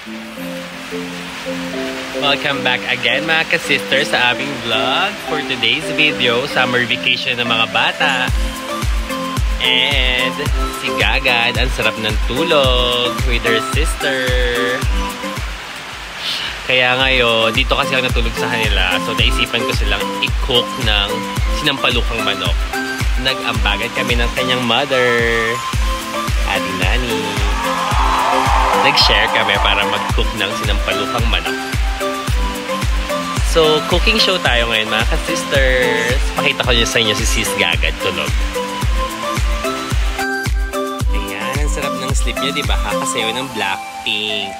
Welcome back again mga ka-sisters sa aming vlog for today's video, summer vacation ng mga bata. And si Gagad, ang sarap ng tulog with her sister. Kaya ngayon, dito kasi ako natulog sa kanila, so naisipan ko silang i-cook ng sinampalukang manok. Nag-ambagan kami ng kanyang mother, Ate Nani. Nag-share kami para mag-cook ng sinampalukang manok. So, cooking show tayo ngayon mga ka-sisters. Pakita ko sa inyo si Sis Gagad tulog. Ayan, ang sarap ng sleep niya, diba? Kakasayaw ng Blackpink.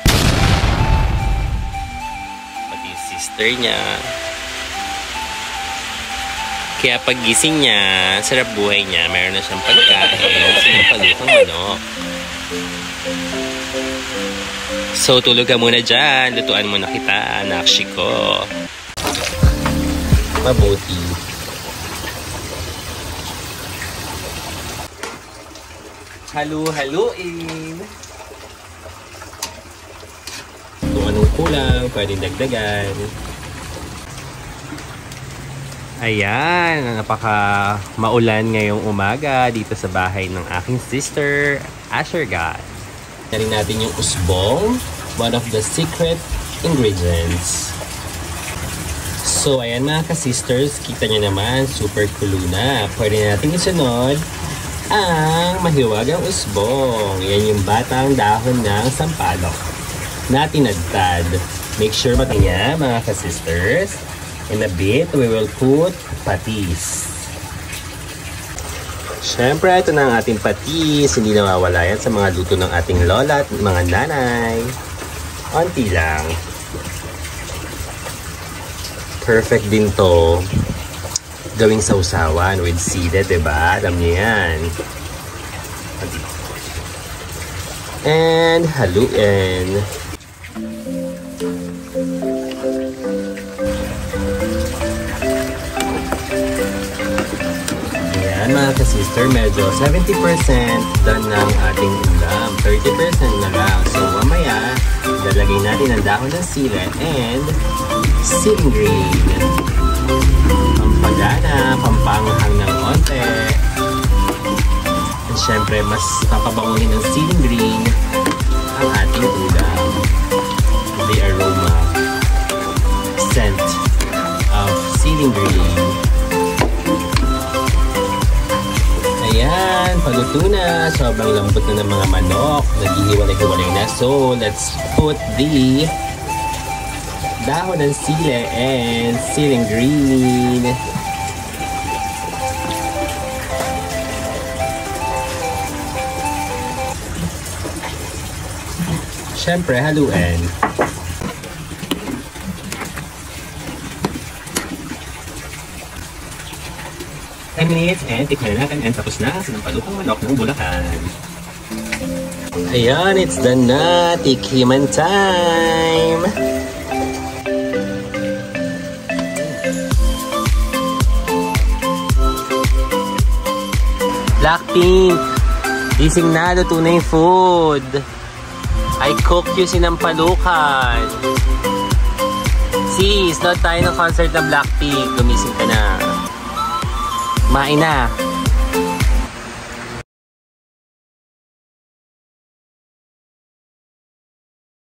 Pati yung sister niya. Kaya pag gising niya, sarap buhay niya. Meron na siyang pagkain. Sinampalukang manok. So, tulog ka muna dyan. Lutuan mo na kita, nakshi ko. Mabuti. Halu-haluin. Kung anong kulang, pwedeng dagdagan. Ayan, napaka maulan ngayong umaga dito sa bahay ng aking sister, Asher God. Rin natin yung usbong, one of the secret ingredients. So, ayan mga ka-sisters, kita nyo naman, super kulo na. Pwede natin isunod ang mahiwagang usbong. Yan yung batang dahon ng sampalok na tinadtad. Make sure ba niya mga ka-sisters. In a bit, we will put patis. Siyempre, ito na ang ating patis. Hindi nawawala yan sa mga luto ng ating lola at mga nanay. Onti lang. Perfect din to gawing sausawan with sida, diba? Alam niyo yan. And haluin. Mga ka-sister, medyo 70% done ng ating ulam. 30% na lang. So, mamaya, lalagay natin ang dahon ng sila and ceiling green. Pampagana, pampanghang ng onte. And syempre, mas papabanguhin ng ceiling green ang ating ulam. The aroma, scent of ceiling green. Ayan, paluto na. Sobrang lambot na ng mga manok. Naghihiwalay-hiwalay na. So, let's put the dahon ng sili and ceiling green. Siyempre, haluin. Minutes and tikman na natin and tapos na sinampalukang manok ng Bulacan. Ayan, it's done na. Tikman time! Blackpink! Gising na, luto na yung food. I cooked you sinampalukan. Sis, nood tayo ng concert ng Blackpink. Gumising ka na. Kumain na.